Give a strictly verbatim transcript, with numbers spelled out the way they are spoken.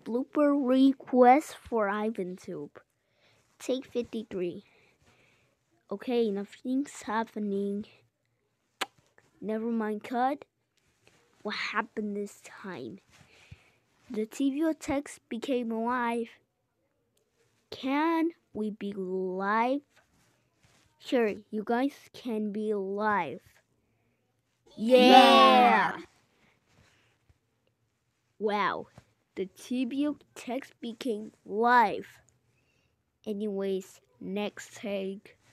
blooper request for IvanTube. Take fifty-three. Okay, nothing's happening. Never mind, cut. What happened this time? The T V O Text became alive. Can we be live? Sure, you guys can be live. Yeah! Wow, the T V O Text became live. Anyways, next take.